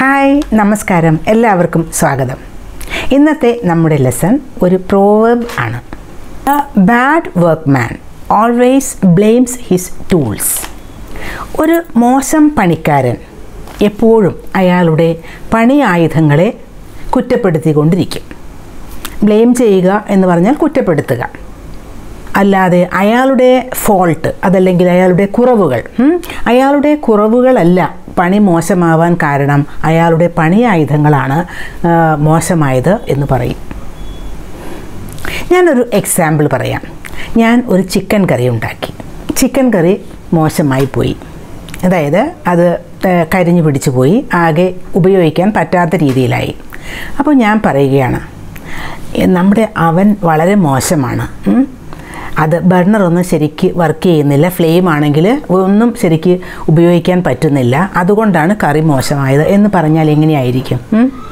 Hi നമസ്കാരം എല്ലാവർക്കും സ്വാഗതം. ഇന്നത്തെ നമ്മുടെ ലെസൺ ഒരു പ്രോവർബ് ആണ്. A bad workman always blames his tools. ഒരു മോശം പണിക്കാരൻ എപ്പോഴും അയാളുടെ പണി ആയുധങ്ങളെ കുറ്റപ്പെടുത്തിക്കൊണ്ടിരിക്കും. ബ്ലെയിം ചെയ്യുക എന്ന് പറഞ്ഞാൽ കുറ്റപ്പെടുത്തുക, അല്ലാതെ അയാളുടെ ഫോൾട്ട് അതല്ലെങ്കിൽ അയാളുടെ കുറവുകളല്ല പണി മോശമാവാൻ കാരണം. അയാളുടെ പണി ആയുധങ്ങളാണ് മോശമായത് എന്ന് പറയും. ഞാനൊരു എക്സാമ്പിൾ പറയാം. ഞാൻ ഒരു ചിക്കൻ കറി ഉണ്ടാക്കി. ചിക്കൻ കറി മോശമായി പോയി, അതായത് അത് കരിഞ്ഞു പിടിച്ചു പോയി, ആകെ ഉപയോഗിക്കാൻ പറ്റാത്ത രീതിയിലായി. അപ്പോൾ ഞാൻ പറയുകയാണ്, നമ്മുടെ അവൻ വളരെ മോശമാണ്, അത് ബർണറൊന്നും ശരിക്ക് വർക്ക് ചെയ്യുന്നില്ല, ഫ്ലെയിം ആണെങ്കിൽ ഒന്നും ശരിക്ക് ഉപയോഗിക്കാൻ പറ്റുന്നില്ല, അതുകൊണ്ടാണ് കറി മോശമായത് എന്ന് പറഞ്ഞാൽ എങ്ങനെയായിരിക്കും?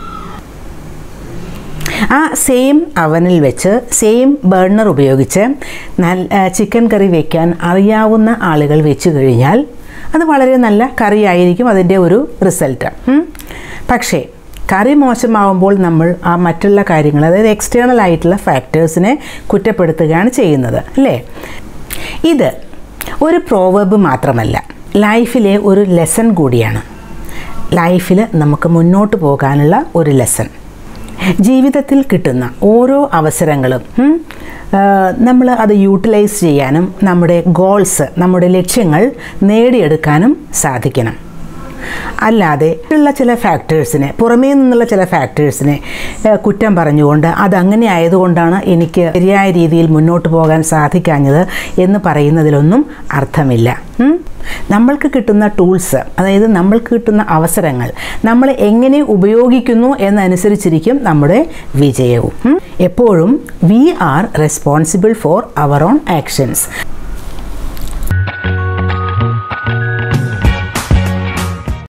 ആ സെയിം അവനിൽ വെച്ച് സെയിം ബർണർ ഉപയോഗിച്ച് ചിക്കൻ കറി വയ്ക്കാൻ അറിയാവുന്ന ആളുകൾ വെച്ച് കഴിഞ്ഞാൽ അത് വളരെ നല്ല കറിയായിരിക്കും അതിൻ്റെ ഒരു റിസൾട്ട്. പക്ഷേ കറി മോശമാവുമ്പോൾ നമ്മൾ ആ മറ്റുള്ള കാര്യങ്ങൾ, അതായത് എക്സ്റ്റേണൽ ആയിട്ടുള്ള ഫാക്ടേഴ്സിനെ കുറ്റപ്പെടുത്തുകയാണ് ചെയ്യുന്നത്, അല്ലേ? ഇത് ഒരു പ്രോവർബ് മാത്രമല്ല, ലൈഫിലെ ഒരു ലെസൺ കൂടിയാണ്. ലൈഫിൽ നമുക്ക് മുന്നോട്ട് പോകാനുള്ള ഒരു ലെസൺ. ജീവിതത്തിൽ കിട്ടുന്ന ഓരോ അവസരങ്ങളും നമ്മൾ അത് യൂട്ടിലൈസ് ചെയ്യാനും നമ്മുടെ ഗോൾസ്, നമ്മുടെ ലക്ഷ്യങ്ങൾ നേടിയെടുക്കാനും സാധിക്കണം. അല്ലാതെ ഉള്ള ചില ഫാക്ടേഴ്സിനെ, പുറമേ നിന്നുള്ള ചില ഫാക്ടേഴ്സിനെ കുറ്റം പറഞ്ഞുകൊണ്ട് അതങ്ങനെ ആയതുകൊണ്ടാണ് എനിക്ക് ശരിയായ രീതിയിൽ മുന്നോട്ട് പോകാൻ സാധിക്കാഞ്ഞത് എന്ന് പറയുന്നതിലൊന്നും അർത്ഥമില്ല. നമ്മൾക്ക് കിട്ടുന്ന ടൂൾസ്, അതായത് നമ്മൾക്ക് കിട്ടുന്ന അവസരങ്ങൾ നമ്മൾ എങ്ങനെ ഉപയോഗിക്കുന്നു എന്നനുസരിച്ചിരിക്കും നമ്മുടെ വിജയവും. എപ്പോഴും we are responsible for our own actions.